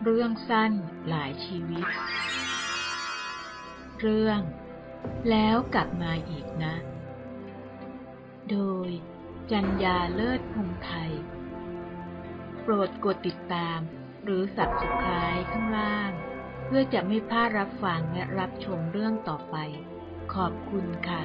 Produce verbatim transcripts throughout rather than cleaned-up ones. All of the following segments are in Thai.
เรื่องสั้นหลายชีวิตเรื่องแล้วกลับมาอีกนะโดยจัญญาเลิศพงษ์ไทยโปรดกดติดตามหรือ ซับสไครบ์ ข้างล่างเพื่อจะไม่พลาดรับฟังและรับชมเรื่องต่อไปขอบคุณค่ะ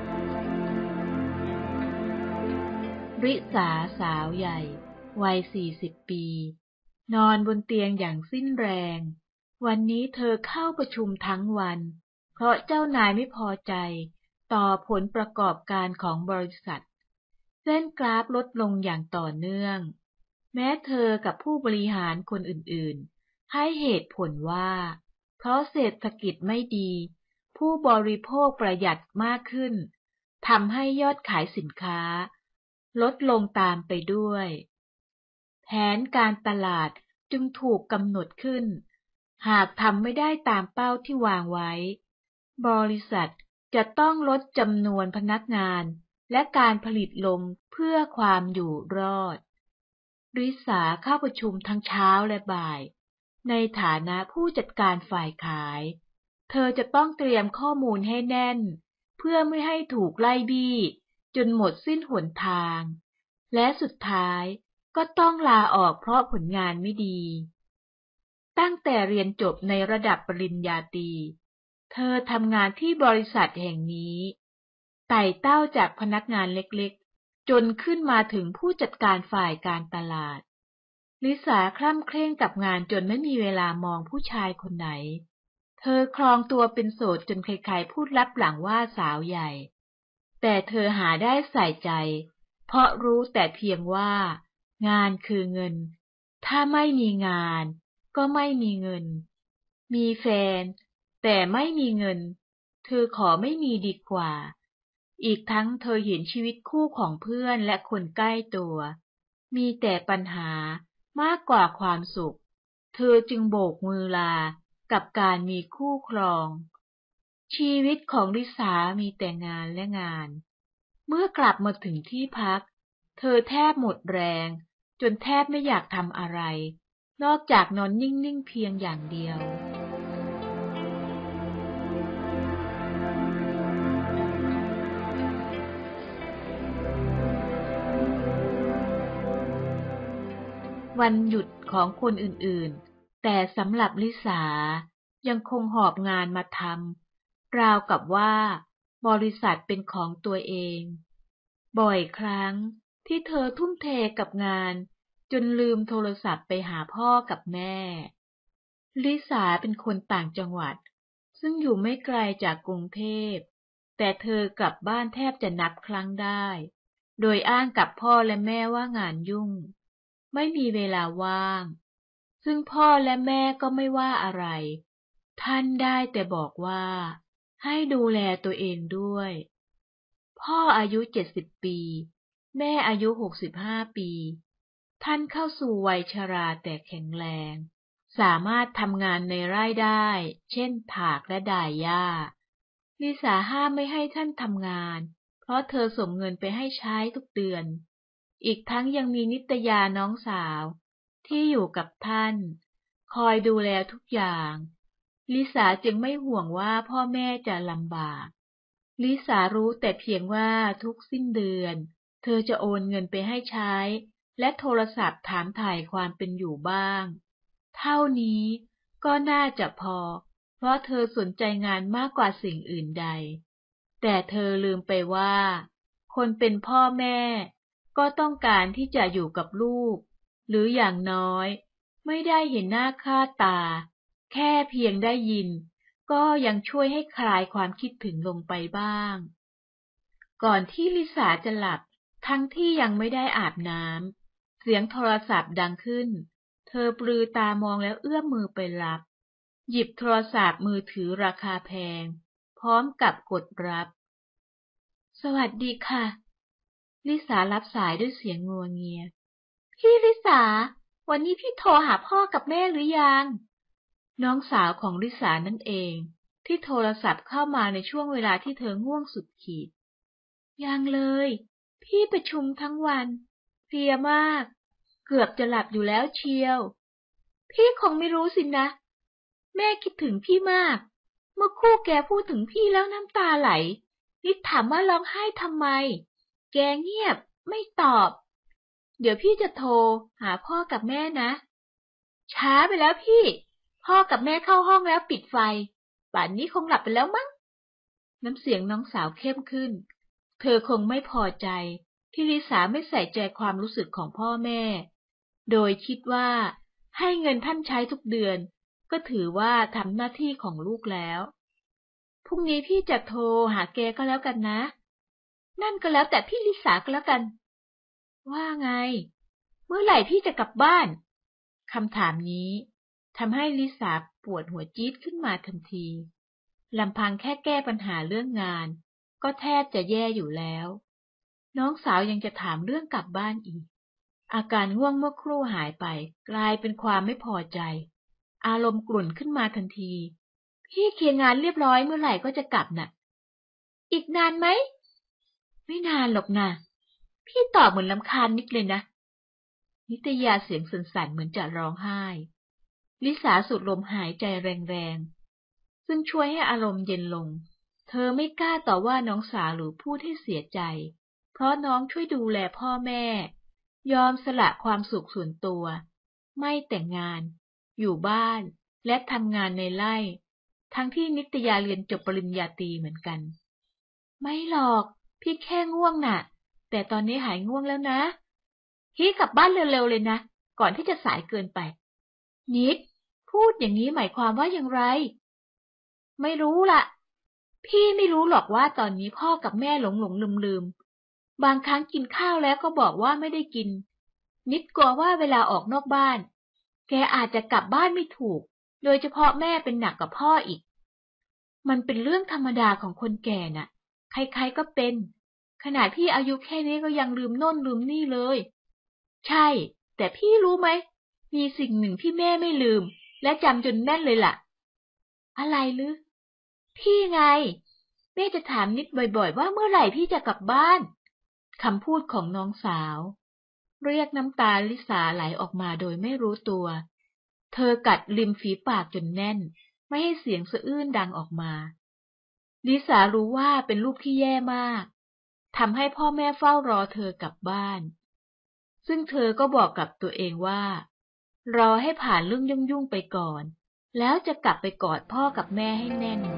ริษาสาวใหญ่วัยสี่สิบปีนอนบนเตียงอย่างสิ้นแรงวันนี้เธอเข้าประชุมทั้งวันเพราะเจ้านายไม่พอใจต่อผลประกอบการของบริษัทเส้นกราฟลดลงอย่างต่อเนื่องแม้เธอกับผู้บริหารคนอื่นๆให้เหตุผลว่าเพราะเศรษฐกิจไม่ดีผู้บริโภคประหยัดมากขึ้นทำให้ยอดขายสินค้าลดลงตามไปด้วยแผนการตลาดจึงถูกกำหนดขึ้นหากทำไม่ได้ตามเป้าที่วางไว้บริษัทจะต้องลดจำนวนพนักงานและการผลิตลงเพื่อความอยู่รอดริษาเข้าประชุมทั้งเช้าและบ่ายในฐานะผู้จัดการฝ่ายขายเธอจะต้องเตรียมข้อมูลให้แน่นเพื่อไม่ให้ถูกไล่บี้จนหมดสิ้นหนทางและสุดท้ายก็ต้องลาออกเพราะผลงานไม่ดีตั้งแต่เรียนจบในระดับปริญญาตรีเธอทำงานที่บริษัทแห่งนี้ไต่เต้าจากพนักงานเล็กๆจนขึ้นมาถึงผู้จัดการฝ่ายการตลาดลิสาคล่ำเคร่งกับงานจนไม่มีเวลามองผู้ชายคนไหนเธอครองตัวเป็นโสดจนใครๆพูดลับหลังว่าสาวใหญ่แต่เธอหาได้ใส่ใจเพราะรู้แต่เพียงว่างานคือเงินถ้าไม่มีงานก็ไม่มีเงินมีแฟนแต่ไม่มีเงินเธอขอไม่มีดีกว่าอีกทั้งเธอเห็นชีวิตคู่ของเพื่อนและคนใกล้ตัวมีแต่ปัญหามากกว่าความสุขเธอจึงโบกมือลากับการมีคู่ครองชีวิตของริษามีแต่งานและงานเมื่อกลับมาถึงที่พักเธอแทบหมดแรงจนแทบไม่อยากทำอะไรนอกจากนอนนิ่งๆเพียงอย่างเดียววันหยุดของคนอื่นๆแต่สำหรับลิสายังคงหอบงานมาทำราวกับว่าบริษัทเป็นของตัวเองบ่อยครั้งที่เธอทุ่มเทกับงานจนลืมโทรศัพท์ไปหาพ่อกับแม่ลิสาเป็นคนต่างจังหวัดซึ่งอยู่ไม่ไกลจากกรุงเทพแต่เธอกลับบ้านแทบจะนับครั้งได้โดยอ้างกับพ่อและแม่ว่างานยุ่งไม่มีเวลาว่างซึ่งพ่อและแม่ก็ไม่ว่าอะไรท่านได้แต่บอกว่าให้ดูแลตัวเองด้วยพ่ออายุเจ็ดสิบปีแม่อายุหกสิบห้าปีท่านเข้าสู่วัยชราแต่แข็งแรงสามารถทำงานในไร่ได้เช่นถากและด่ายหญ้าลิสาห้ามไม่ให้ท่านทำงานเพราะเธอส่งเงินไปให้ใช้ทุกเดือนอีกทั้งยังมีนิตยาน้องสาวที่อยู่กับท่านคอยดูแลทุกอย่างลิสาจึงไม่ห่วงว่าพ่อแม่จะลำบากลิสารู้แต่เพียงว่าทุกสิ้นเดือนเธอจะโอนเงินไปให้ใช้และโทรศัพท์ถามถ่ายความเป็นอยู่บ้างเท่านี้ก็น่าจะพอเพราะเธอสนใจงานมากกว่าสิ่งอื่นใดแต่เธอลืมไปว่าคนเป็นพ่อแม่ก็ต้องการที่จะอยู่กับลูกหรืออย่างน้อยไม่ได้เห็นหน้าค่าตาแค่เพียงได้ยินก็ยังช่วยให้คลายความคิดถึงลงไปบ้างก่อนที่ลิสาจะหลับทั้งที่ยังไม่ได้อาบน้ำเสียงโทรศัพท์ดังขึ้นเธอปลือตามองแล้วเอื้อมมือไปรับหยิบโทรศัพท์มือถือราคาแพงพร้อมกับกดรับสวัสดีค่ะลิสารับสายด้วยเสียงงัวเงียพี่ลิสาวันนี้พี่โทรหาพ่อกับแม่หรือยังน้องสาวของลิสานั่นเองที่โทรศัพท์เข้ามาในช่วงเวลาที่เธอง่วงสุดขีดยังเลยพี่ประชุมทั้งวันเพลียมากเกือบจะหลับอยู่แล้วเชียวพี่คงไม่รู้สินะแม่คิดถึงพี่มากเมื่อครู่แกพูดถึงพี่แล้วน้ำตาไหลนิดถามว่าร้องไห้ทำไมแกเงียบไม่ตอบเดี๋ยวพี่จะโทรหาพ่อกับแม่นะช้าไปแล้วพี่พ่อกับแม่เข้าห้องแล้วปิดไฟป่านนี้คงหลับไปแล้วมั้งน้ำเสียงน้องสาวเข้มขึ้นเธอคงไม่พอใจที่ลิสาไม่ใส่ใจความรู้สึกของพ่อแม่โดยคิดว่าให้เงินท่านใช้ทุกเดือนก็ถือว่าทำหน้าที่ของลูกแล้วพรุ่งนี้พี่จะโทรหาแกก็แล้วกันนะนั่นก็แล้วแต่พี่ลิสาก็แล้วกันว่าไงเมื่อไหร่พี่จะกลับบ้านคำถามนี้ทำให้ลิสาปวดหัวจี๊ดขึ้นมาทันทีลำพังแค่แก้ปัญหาเรื่องงานก็แทบจะแย่อยู่แล้วน้องสาวยังจะถามเรื่องกลับบ้านอีกอาการง่วงเมื่อครู่หายไปกลายเป็นความไม่พอใจอารมณ์กลุ่นขึ้นมาทันทีพี่เคลียร์งานเรียบร้อยเมื่อไหร่ก็จะกลับน่ะอีกนานไหมไม่นานหรอกนะพี่ตอบเหมือนรำคาญนิดเลยนะนิตยาเสียงสั่นๆเหมือนจะร้องไห้ลิสาสูดลมหายใจแรงๆซึ่งช่วยให้อารมณ์เย็นลงเธอไม่กล้าต่อว่าน้องสาวหรือพูดให้เสียใจเพราะน้องช่วยดูแลพ่อแม่ยอมสละความสุขส่วนตัวไม่แต่งงานอยู่บ้านและทำงานในไร่ทั้งที่นิตยาเรียนจบปริญญาตรีเหมือนกันไม่หรอกพี่แค่ง่วงน่ะแต่ตอนนี้หายง่วงแล้วนะพี่กลับบ้านเร็วๆเลยนะก่อนที่จะสายเกินไปนิดพูดอย่างนี้หมายความว่าอย่างไรไม่รู้ล่ะพี่ไม่รู้หรอกว่าตอนนี้พ่อกับแม่หลงหลงลืมลืมบางครั้งกินข้าวแล้วก็บอกว่าไม่ได้กินนิดกลัวว่าเวลาออกนอกบ้านแกอาจจะกลับบ้านไม่ถูกโดยเฉพาะแม่เป็นหนักกับพ่ออีกมันเป็นเรื่องธรรมดาของคนแก่น่ะใครๆก็เป็นขนาดพี่อายุแค่นี้ก็ยังลืมโน่นลืมนี่เลยใช่แต่พี่รู้ไหมมีสิ่งหนึ่งที่แม่ไม่ลืมและจำจนแน่นเลยล่ะอะไรลึ พี่ไงแม่จะถามนิดบ่อยๆว่าเมื่อไหร่พี่จะกลับบ้านคำพูดของน้องสาวเรียกน้ำตาลิสาไหลออกมาโดยไม่รู้ตัวเธอกัดริมฝีปากจนแน่นไม่ให้เสียงสะอื้นดังออกมาลิสารู้ว่าเป็นลูกที่แย่มากทำให้พ่อแม่เฝ้ารอเธอกลับบ้านซึ่งเธอก็บอกกับตัวเองว่ารอให้ผ่านเรื่องยุ่งๆไปก่อนแล้วจะกลับไปกอดพ่อกับแม่ให้แน่น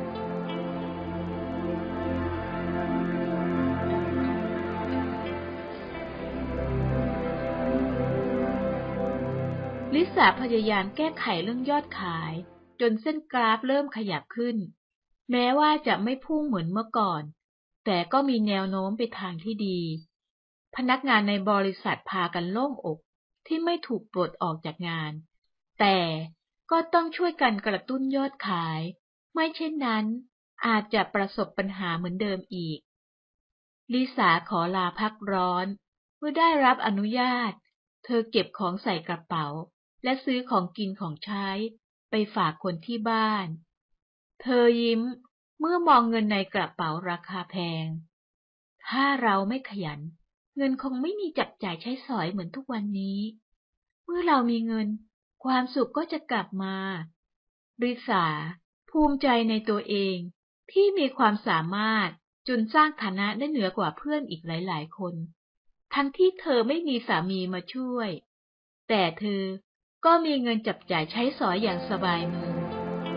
ลิสาพยายามแก้ไขเรื่องยอดขายจนเส้นกราฟเริ่มขยับขึ้นแม้ว่าจะไม่พุ่งเหมือนเมื่อก่อนแต่ก็มีแนวโน้มไปทางที่ดีพนักงานในบริษัทพากันโล่งอกที่ไม่ถูกปลดออกจากงานแต่ก็ต้องช่วยกันกระตุ้นยอดขายไม่เช่นนั้นอาจจะประสบปัญหาเหมือนเดิมอีกลิสาขอลาพักร้อนเมื่อได้รับอนุญาตเธอเก็บของใส่กระเป๋าและซื้อของกินของใช้ไปฝากคนที่บ้านเธอยิ้มเมื่อมองเงินในกระเป๋าราคาแพงถ้าเราไม่ขยันเงินคงไม่มีจับจ่ายใช้สอยเหมือนทุกวันนี้เมื่อเรามีเงินความสุขก็จะกลับมาริษาภูมิใจในตัวเองที่มีความสามารถจนสร้างฐานะได้เหนือกว่าเพื่อนอีกหลายๆคนทั้งที่เธอไม่มีสามีมาช่วยแต่เธอก็มีเงินจับจ่ายใช้สอยอย่างสบายมือ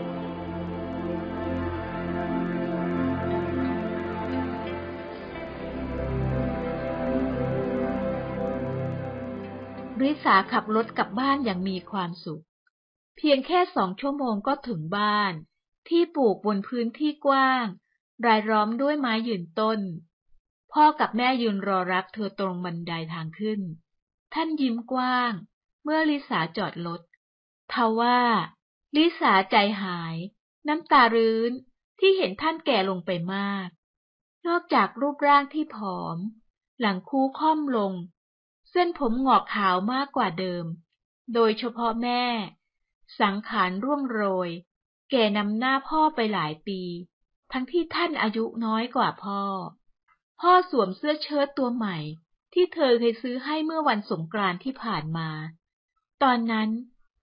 ริษาขับรถกลับบ้านอย่างมีความสุขเพียงแค่สองชั่วโมงก็ถึงบ้านที่ปลูกบนพื้นที่กว้างรายล้อมด้วยไม้ยืนต้นพ่อกับแม่ยืนรอรับเธอตรงบันไดทางขึ้นท่านยิ้มกว้างเมื่อลิสาจอดรถทว่าลิสาใจหายน้ำตารื้นที่เห็นท่านแก่ลงไปมากนอกจากรูปร่างที่ผอมหลังคูค่อมลงเส้นผมหงอกขาวมากกว่าเดิมโดยเฉพาะแม่สังขารร่วงโรยแก่นำหน้าพ่อไปหลายปีทั้งที่ท่านอายุน้อยกว่าพ่อพ่อสวมเสื้อเชิ้ตตัวใหม่ที่เธอเคยซื้อให้เมื่อวันสงกรานต์ที่ผ่านมาตอนนั้น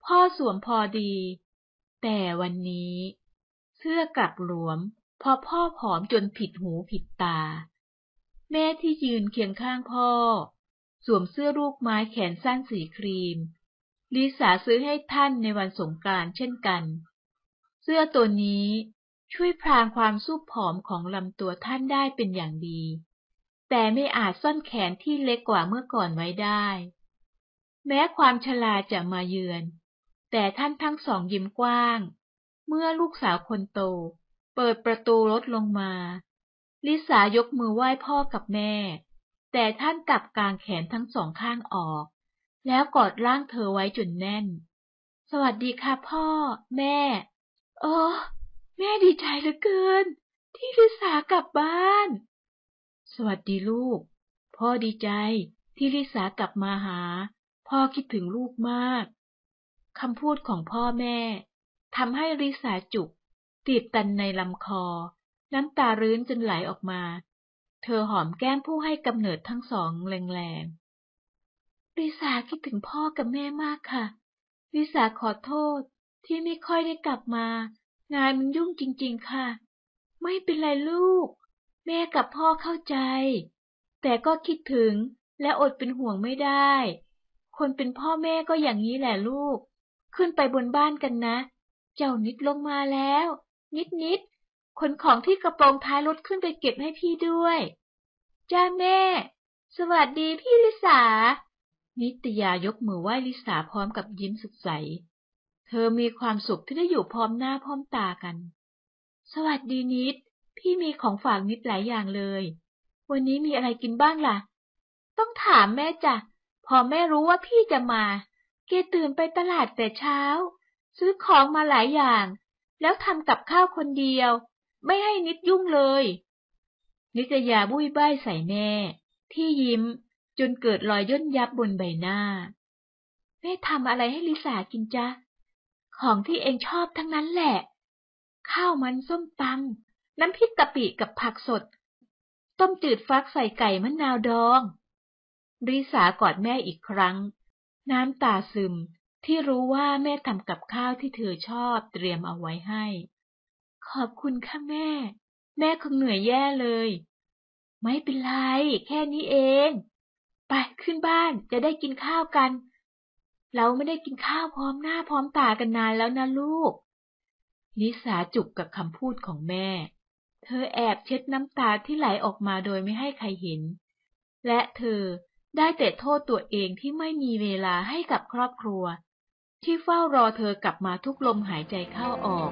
พ่อสวมพอดี แต่วันนี้เสื้อกลับหลวมเพราะพ่อผอมจนผิดหูผิดตาแม่ที่ยืนเคียงข้างพ่อสวมเสื้อลูกไม้แขนสั้นสีครีมลิสาซื้อให้ท่านในวันสงกรานต์เช่นกันเสื้อตัวนี้ช่วยพรางความสู้ผอมของลำตัวท่านได้เป็นอย่างดีแต่ไม่อาจซ่อนแขนที่เล็กกว่าเมื่อก่อนไว้ได้แม้ความชราจะมาเยือนแต่ท่านทั้งสองยิ้มกว้างเมื่อลูกสาวคนโตเปิดประตูรถลงมาลิสายกมือไหว้พ่อกับแม่แต่ท่านกลับกางแขนทั้งสองข้างออกแล้วกอดร่างเธอไว้จนแน่นสวัสดีค่ะพ่อแม่โอ้แม่ดีใจเหลือเกินที่ลิสากลับบ้านสวัสดีลูกพ่อดีใจที่ลิสากลับมาหาพ่อคิดถึงลูกมากคำพูดของพ่อแม่ทำให้ลิสาจุกตีบตันในลำคอน้ำตารื้นจนไหลออกมาเธอหอมแก้มผู้ให้กำเนิดทั้งสองแรงๆลิสาคิดถึงพ่อกับแม่มากค่ะลิสาขอโทษที่ไม่ค่อยได้กลับมางานมันยุ่งจริงๆค่ะไม่เป็นไรลูกแม่กับพ่อเข้าใจแต่ก็คิดถึงและอดเป็นห่วงไม่ได้คนเป็นพ่อแม่ก็อย่างนี้แหละลูกขึ้นไปบนบ้านกันนะเจ้านิดลงมาแล้วนิดนิดขนของที่กระโปรงท้ายรถขึ้นไปเก็บให้พี่ด้วยจ้าแม่สวัสดีพี่ลิสานิตยายกมือไหว้ลิสาพร้อมกับยิ้มสดใสเธอมีความสุขที่ได้อยู่พร้อมหน้าพร้อมตากันสวัสดีนิดพี่มีของฝากนิดหลายอย่างเลยวันนี้มีอะไรกินบ้างล่ะต้องถามแม่จ้ะพอแม่รู้ว่าพี่จะมาเกตื่นไปตลาดแต่เช้าซื้อของมาหลายอย่างแล้วทำกับข้าวคนเดียวไม่ให้นิดยุ่งเลยนิตยาบุ้ยบ้ายใส่แม่ที่ยิ้มจนเกิดรอยย่นยับบนใบหน้าแม่ทำอะไรให้ลิสากินจ๊ะของที่เองชอบทั้งนั้นแหละข้าวมันส้มตำน้ำพริกกะปิกับผักสดต้มจืดฟักใส่ไก่มะนาวดองลิสากอดแม่อีกครั้งน้ำตาซึมที่รู้ว่าแม่ทำกับข้าวที่เธอชอบเตรียมเอาไว้ให้ขอบคุณค่ะแม่แม่คงเหนื่อยแย่เลยไม่เป็นไรแค่นี้เองไปขึ้นบ้านจะได้กินข้าวกันเราไม่ได้กินข้าวพร้อมหน้าพร้อมตากันนานแล้วนะลูกลิสาจุกกับคำพูดของแม่เธอแอบเช็ดน้ำตาที่ไหลออกมาโดยไม่ให้ใครเห็นและเธอได้แต่โทษตัวเองที่ไม่มีเวลาให้กับครอบครัวที่เฝ้ารอเธอกลับมาทุกลมหายใจเข้าออก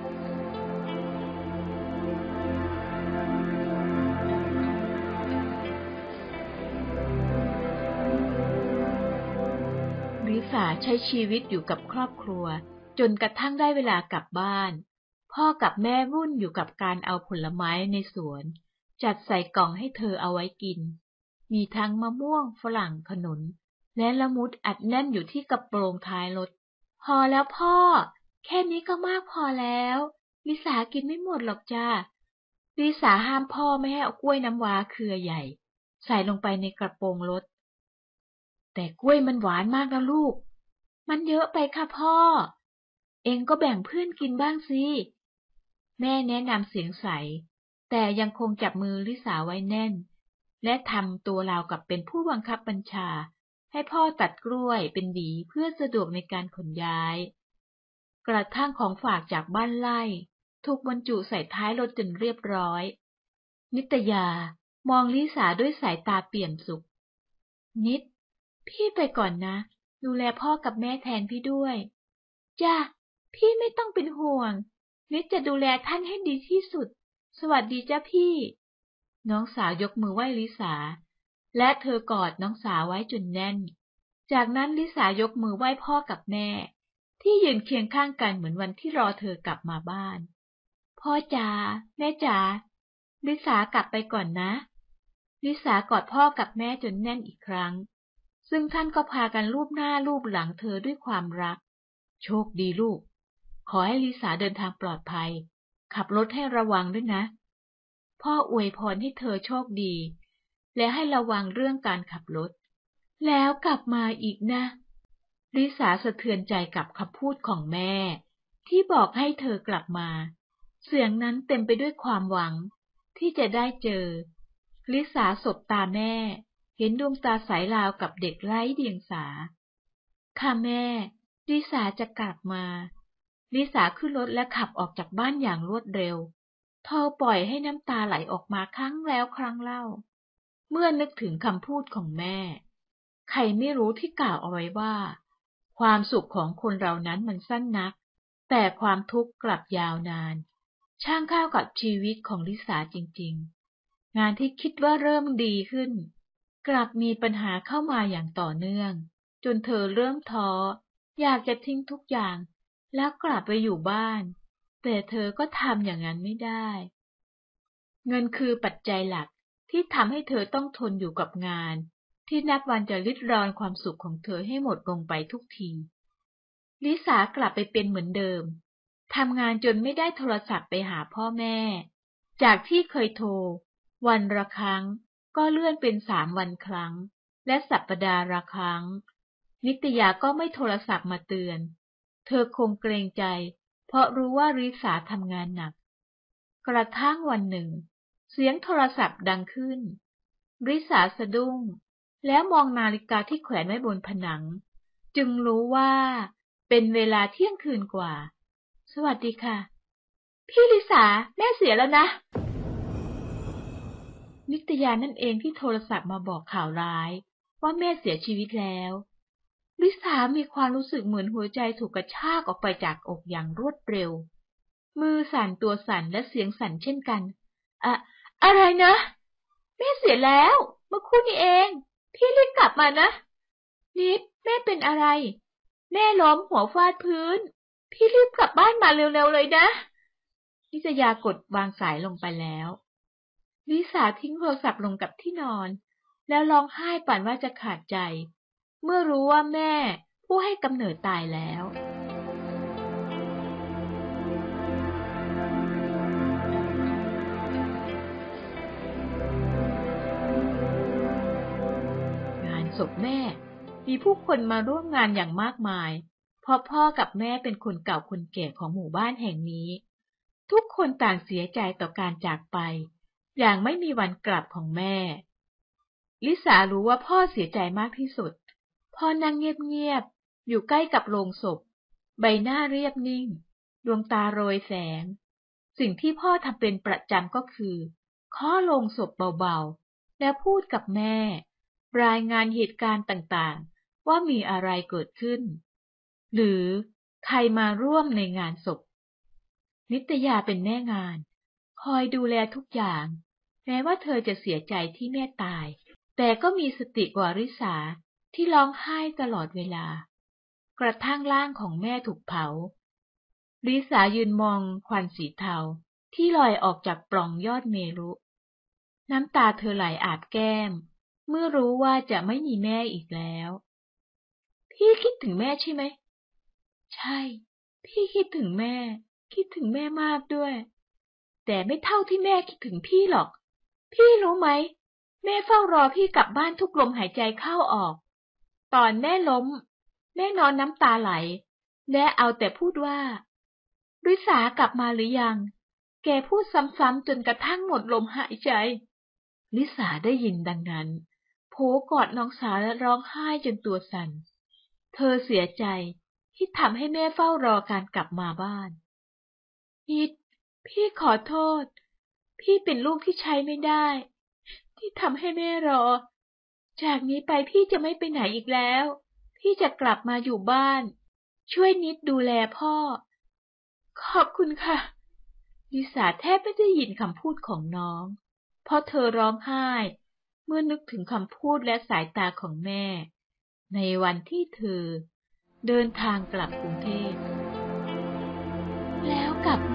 ลิสาใช้ชีวิตอยู่กับครอบครัวจนกระทั่งได้เวลากลับบ้านพ่อกับแม่วุ่นอยู่กับการเอาผลไม้ในสวนจัดใส่กล่องให้เธอเอาไว้กินมีทั้งมะม่วงฝรั่งขนุนและละมุดอัดแน่นอยู่ที่กระโปรงท้ายรถพอแล้วพ่อแค่นี้ก็มากพอแล้วลิสากินไม่หมดหรอกจ้าลิสาห้ามพ่อไม่ให้เอากล้วยน้ำว้าเครือใหญ่ใส่ลงไปในกระโปรงรถแต่กล้วยมันหวานมากนะลูกมันเยอะไปค่ะพ่อเองก็แบ่งเพื่อนกินบ้างสิแม่แนะนำเสียงใสแต่ยังคงจับมือลิสาไว้แน่นและทำตัวราวกับเป็นผู้บังคับบัญชาให้พ่อตัดกล้วยเป็นหวีเพื่อสะดวกในการขนย้ายกระทั่งของฝากจากบ้านไร่ถูกบรรจุใส่ท้ายรถจนเรียบร้อยนิตยามองลิสาด้วยสายตาเปี่ยมสุขนิดพี่ไปก่อนนะดูแลพ่อกับแม่แทนพี่ด้วยจ้ะพี่ไม่ต้องเป็นห่วงนิดจะดูแลท่านให้ดีที่สุดสวัสดีจ้ะพี่น้องสาวยกมือไหว้ลิสาและเธอกอดน้องสาวไว้จนแน่นจากนั้นลิสายกมือไหว้พ่อกับแม่ที่ยืนเคียงข้างกันเหมือนวันที่รอเธอกลับมาบ้านพ่อจ๋าแม่จ๋าลิสากลับไปก่อนนะลิสากอดพ่อกับแม่จนแน่นอีกครั้งซึ่งท่านก็พากันลูบหน้าลูบหลังเธอด้วยความรักโชคดีลูกขอให้ลิสาเดินทางปลอดภัยขับรถให้ระวังด้วยนะพ่ออวยพรให้เธอโชคดีและให้ระวังเรื่องการขับรถแล้วกลับมาอีกนะลิสาสะเทือนใจกับคำพูดของแม่ที่บอกให้เธอกลับมาเสียงนั้นเต็มไปด้วยความหวังที่จะได้เจอลิสาสบตาแม่เห็นดวงตาใสราวกับเด็กไร้เดียงสาค่ะแม่ลิสาจะกลับมาลิสาขึ้นรถและขับออกจากบ้านอย่างรวดเร็วเธอปล่อยให้น้ำตาไหลออกมาครั้งแล้วครั้งเล่าเมื่อนึกถึงคำพูดของแม่ใครไม่รู้ที่กล่าวเอาไว้ว่าความสุขของคนเรานั้นมันสั้นนักแต่ความทุกข์กลับยาวนานช่างเข้ากับชีวิตของลิสาจริงๆงานที่คิดว่าเริ่มดีขึ้นกลับมีปัญหาเข้ามาอย่างต่อเนื่องจนเธอเริ่มท้ออยากจะทิ้งทุกอย่างแล้วกลับไปอยู่บ้านแต่เธอก็ทำอย่างนั้นไม่ได้เงินคือปัจจัยหลักที่ทำให้เธอต้องทนอยู่กับงานที่นับวันจะริดรอนความสุขของเธอให้หมดลงไปทุกทีลิสากลับไปเป็นเหมือนเดิมทำงานจนไม่ได้โทรศัพท์ไปหาพ่อแม่จากที่เคยโทรวันละครั้งก็เลื่อนเป็นสามวันครั้งและสัปดาห์ละครั้งนิตยาก็ไม่โทรศัพท์มาเตือนเธอคงเกรงใจเพราะรู้ว่าลิสาทำงานหนักกระทั่งวันหนึ่งเสียงโทรศัพท์ดังขึ้นลิสาสะดุ้งแล้วมองนาฬิกาที่แขวนไว้บนผนังจึงรู้ว่าเป็นเวลาเที่ยงคืนกว่าสวัสดีค่ะพี่ลิสาแม่เสียแล้วนะนิตยานั่นเองที่โทรศัพท์มาบอกข่าวร้ายว่าแม่เสียชีวิตแล้วลิสามีความรู้สึกเหมือนหัวใจถูกกระชากออกไปจากอกอย่างรวดเร็วมือสั่นตัวสั่นและเสียงสั่นเช่นกันอะอะไรนะแม่เสียแล้วเมื่อคู่นี้เองพี่รีบกลับมานะนิดแม่เป็นอะไรแม่ล้มหัวฟาดพื้นพี่รีบกลับบ้านมาเร็วๆเลยนะนิตยากดวางสายลงไปแล้วลิสาทิ้งโทรศัพท์ลงกับที่นอนแล้วร้องไห้ปั่นว่าจะขาดใจเมื่อรู้ว่าแม่ผู้ให้กำเนิดตายแล้วงานศพแม่มีผู้คนมาร่วมงานอย่างมากมายเพราะพ่อกับแม่เป็นคนเก่าคนแก่ของหมู่บ้านแห่งนี้ทุกคนต่างเสียใจต่อการจากไปอย่างไม่มีวันกลับของแม่ลิสารู้ว่าพ่อเสียใจมากที่สุดพ่อนั่งเงียบๆอยู่ใกล้กับโลงศพใบหน้าเรียบนิ่งดวงตาโรยแสงสิ่งที่พ่อทำเป็นประจำก็คือเคาะโลงศพเบาๆแล้วพูดกับแม่รายงานเหตุการณ์ต่างๆว่ามีอะไรเกิดขึ้นหรือใครมาร่วมในงานศพนิตยาเป็นแม่งานคอยดูแลทุกอย่างแม้ว่าเธอจะเสียใจที่แม่ตายแต่ก็มีสติกว่าริสาที่ร้องไห้ตลอดเวลากระทั่งร่างของแม่ถูกเผาริสายืนมองควันสีเทาที่ลอยออกจากปล่องยอดเมรุน้ำตาเธอไหลอาบแก้มเมื่อรู้ว่าจะไม่มีแม่อีกแล้วพี่คิดถึงแม่ใช่ไหมใช่พี่คิดถึงแม่คิดถึงแม่มากด้วยแต่ไม่เท่าที่แม่คิดถึงพี่หรอกพี่รู้ไหมแม่เฝ้ารอพี่กลับบ้านทุกลมหายใจเข้าออกตอนแม่ล้มแม่นอนน้ำตาไหลและเอาแต่พูดว่าริสากลับมาหรือยังแกพูดซ้ำๆจนกระทั่งหมดลมหายใจริสาได้ยินดังนั้นโผกอดน้องสาวและร้องไห้จนตัวสั่นเธอเสียใจที่ทำให้แม่เฝ้ารอการกลับมาบ้านนิดพี่ขอโทษพี่เป็นลูกที่ใช้ไม่ได้ที่ทำให้แม่รอจากนี้ไปพี่จะไม่ไปไหนอีกแล้วพี่จะกลับมาอยู่บ้านช่วยนิดดูแลพ่อขอบคุณค่ะลิสาแทบไม่ได้ยินคำพูดของน้องเพราะเธอร้องไห้เมื่อนึกถึงคำพูดและสายตาของแม่ในวันที่เธอเดินทางกลับกรุงเทพแล้วกลับ